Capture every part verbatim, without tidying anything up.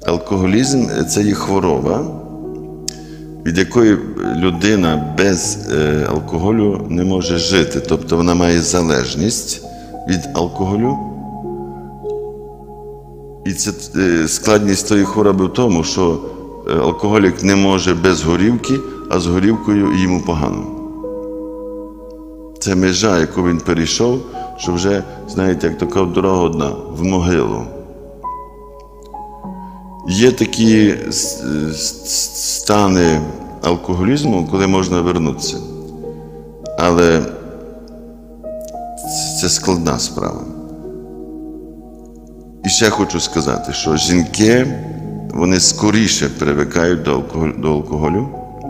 Алкоголізм – це є хвороба, від якої людина без алкоголю не може жити. Тобто вона має залежність від алкоголю. І це складність тої хвороби в тому, що алкоголік не може без горівки, а з горівкою йому погано. Це межа, яку він перейшов, що вже, знаєте, як така дорога одна, в могилу. Є такі стани алкоголізму, коли можна вернутися. Але це складна справа. І ще хочу сказати, що жінки, вони скоріше привикають до алкоголю, до алкоголю.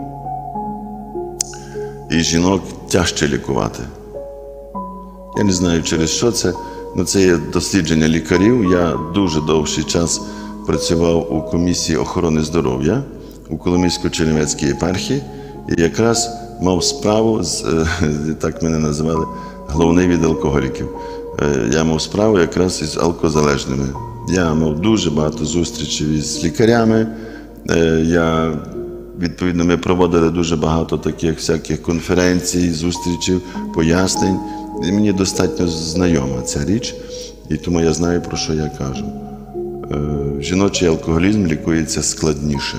І жінок тяжче лікувати. Я не знаю, через що це, але це є дослідження лікарів. Я дуже довший час працював у комісії охорони здоров'я у Коломийсько-Чернівецькій єпархії і якраз мав справу з, так мене називали, головний від алкоголіків. Я мав справу якраз із алкозалежними. Я мав дуже багато зустрічей із лікарями. Я, відповідно, ми проводили дуже багато таких всяких конференцій, зустрічей, пояснень. І мені достатньо знайома ця річ, і тому я знаю, про що я кажу. Жіночий алкоголізм лікується складніше.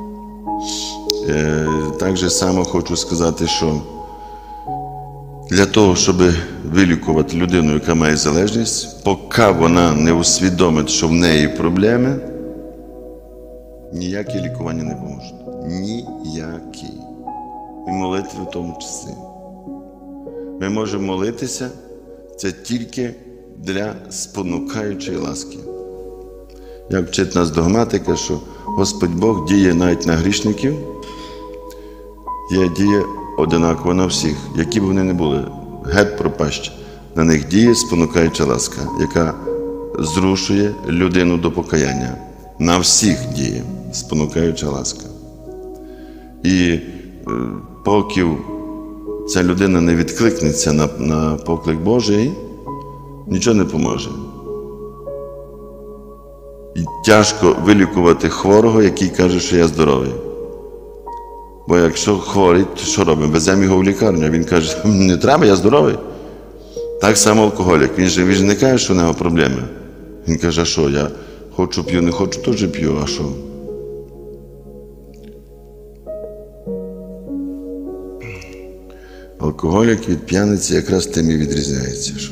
Так же само хочу сказати, що для того, щоб вилікувати людину, яка має залежність, поки вона не усвідомить, що в неї проблеми, ніякі лікування не поможуть. Ніякі. І молитви в тому числі. Ми можемо молитися, це тільки для спонукаючої ласки. Як вчить нас догматика, що Господь Бог діє навіть на грішників, є діє одинаково на всіх, які б вони не були, геть пропащі. На них діє спонукаюча ласка, яка зрушує людину до покаяння. На всіх діє спонукаюча ласка. І поки ця людина не відкликнеться на, на поклик Божий, нічого не поможе. І тяжко вилікувати хворого, який каже, що я здоровий. Бо якщо хворий, то що робимо? Веземо його в лікарню, він каже, не треба, я здоровий. Так само алкоголік. Він же, він же не каже, що в нього проблеми. Він каже, а що, я хочу п'ю, не хочу, теж п'ю, а що? Алкоголік від п'яниці якраз тим і відрізняється. Що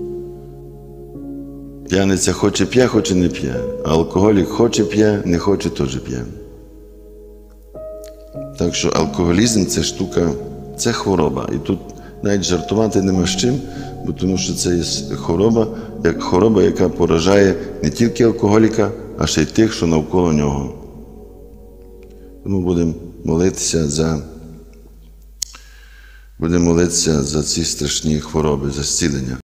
п'яниця хоче п'є, хоче не п'є. А алкоголік хоче п'є, не хоче, теж п'є. Так що алкоголізм – це штука, це хвороба. І тут навіть жартувати нема з чим, бо тому що це є хвороба, як хвороба, яка поражає не тільки алкоголіка, а ще й тих, що навколо нього. Тому будемо молитися за, будемо молитися за ці страшні хвороби, за зцілення.